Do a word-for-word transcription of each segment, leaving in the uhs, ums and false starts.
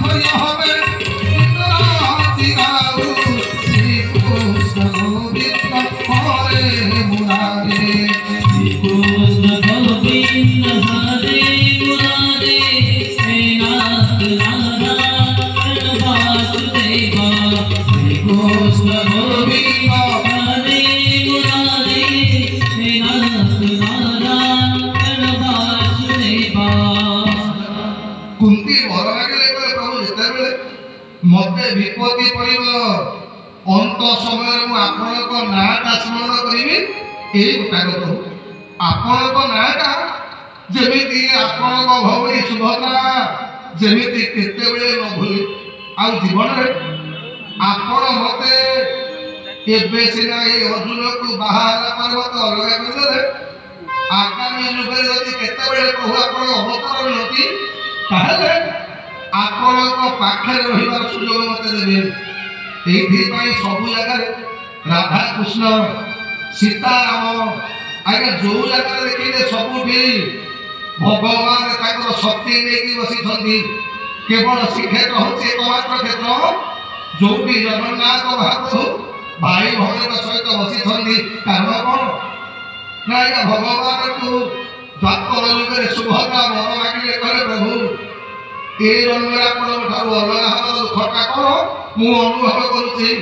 मते विपत्ति पड़िब अंत समय आपण नाटा स्मरण करी गोटा कहू आपण नाटा जमी आपण भौणी सुभद्रा जमी केते न भूल आ जीवन आपण मते एबे सिना ये अर्जुन को बाहर पर मत अलग कर आगामी जुगे जदि केते प्रभु आपण अवतार नती ताहले आपण पाखे रहिबार सुयोग मत देवे एथि सब जगह राधा कृष्ण सीताराम आगे जो जगह देखिए सबुठी भगवान ताकर शक्ति नहीं बसी केवल श्रीक्षेत्र हूँ एकमात्र क्षेत्र जो जगन्नाथ महाप्रभु भाई भौणी सहित बसी कारण कौन ना भगवान को द्वापर युगे सुभद्रा वर मागिले कहे प्रभु ए जन्म आपठार अलग हमार दुखटा कौन मु अनुभव करुँगी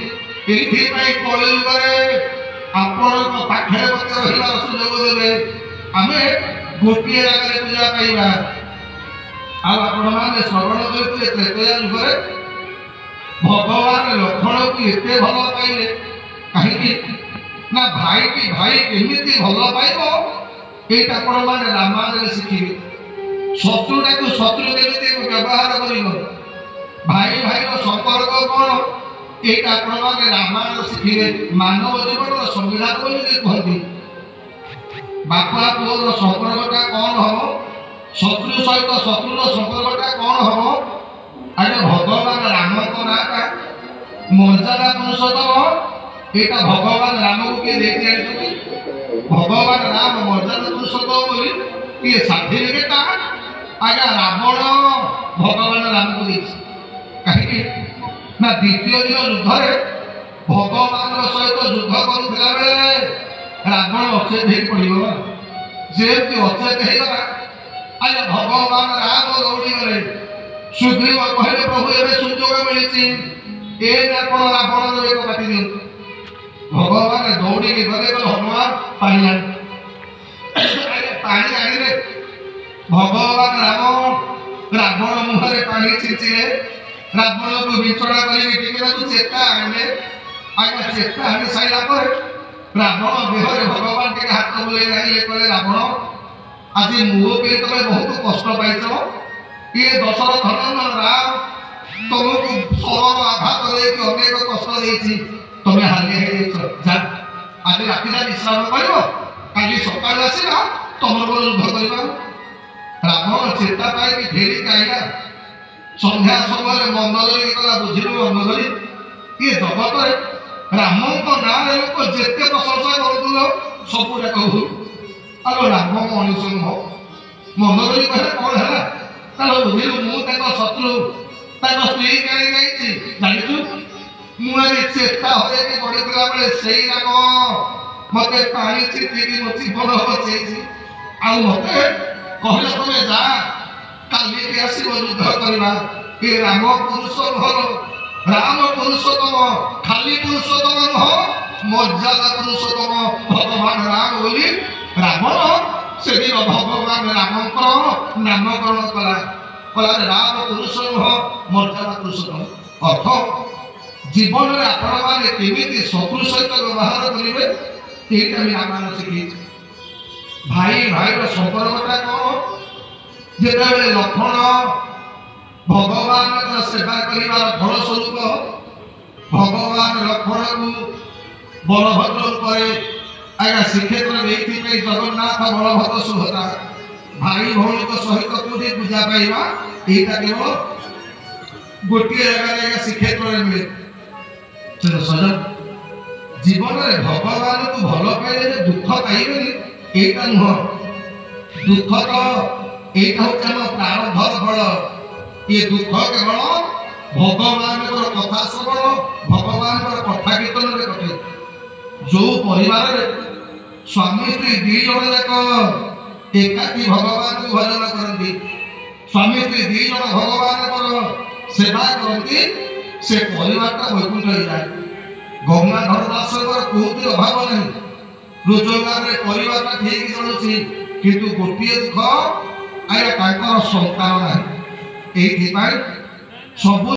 कलियुगे आपण पाखे रही सुजोग देवे आम गोटे जगह पूजा पाइबा आपण मैंने श्रवण करते त्रेतया जुगे भगवान लक्ष्मण को एत भल पाइले कहीं ना भाई की भाई केमी भल पाइब ये मैंने रामायण शिखिबे शत्रुटा को शत्रु केमी व्यवहार कर भाई भाई संपर्क कौन ये रामायण शिखिबे मानव जीवन संविधान कहते बापा पुओर संपर्कटा कौन हम शत्रु सहित शत्रु संपर्कटा कौन हम अरे भगवान राम को नाटा मर्यादा पुरुषोत्तम यहाँ भगवान राम को किए देखते भगवान राम मर्यादा पुरुषोत्तम ये सर्टिफिकेट आज्ञा रावण भगवान राम को कहीं ना द्वितीय दिन युद्ध भगवान सहित युद्ध करुला बेले रावण अचेत हो पड़ो जेमती अचेत होगा आज्ञा भगवान राम दौड़ी गले सुग्रीव कहले प्रभु एवं सुजोग मिली रावण एक काटी दिखाँ भगवान दौड़ी गले हनुमान पानी पानी आनिले भगवान राम रावण मुहर पानी छिंचिले रावण को विचड़ा कर चेता आने आज्ञा चेता आनी सारा रावण देहरे भगवान के हाथ बुले कहे रावण आज मो पे तुम बहुत कष्ट पाइच ये दशरथ राम तुमको सरल आघात देती अनेक कष्ट देती तुम्हें हालिया जा आज राति विश्राम कर कल सका आसला तुम युद्ध कर रावण चेता पाई फेरी आईला संध्या समय मंदोदरी कला बुझिलु मंदोदरी ये जगत राम ना लोक जिते प्रशंसा करूल सब कहू आलो राम मनुष्य नुह मंदोदरी कहे कौन है बुझिलु मुझे शत्रु स्त्री कहीं गई जानचु मुझे चेता हो पड़ता बेले से राम मत पानी छिटिकी मो जीवन बचे आ मत कहले तुम जा काली आस युद्ध करवा ये राम पुरुष भल राम पुरुषोत्तम खाली पुरुषोत्तम नुह मर्यादा पुरुषोत्तम भगवान राम बोली रावण से दिन भगवान राम नामकरण कला कला राम पुरुष नुह मर्यादा पुरुषोत्तम अर्थ जीवन में आपण मैंने केमी शत्रु सहित व्यवहार करेंगे ये रामायण शिखी भाई भाई संपर्कटा कौन जिते लक्ष्मण भगवान सेवा कर फल स्वरूप भगवान लक्ष्मण को बलभद्र पर आज्ञा श्रीक्षेत्र नहीं जगन्नाथ बलभद्र सुभद्रा भाई भौणी सहित कौटी पूजा पाइबा यहाँ केवल गोटे जगह श्रीक्षेत्र में मिले सजन जीवन में भगवान को भल पाइले दुख पाइबे यहाँ नुह दुख तो यहाँ हूँ प्रारंभ फल ये दुख केवल भगवान कथा श्रवण भगवान कथा कीर्तन कटे। जो परिवार स्वामी स्त्री दी जन जाक एकाकी भगवान को भजन करती स्वामी स्त्री दी जन भगवान सेवा करती से परिवार वैकुंठ हो जाए। गंगाधर दास कोई अभाव नहीं रोजगार परिवार ठीक चलुची किंतु गोटे दुख आया संतान ना सब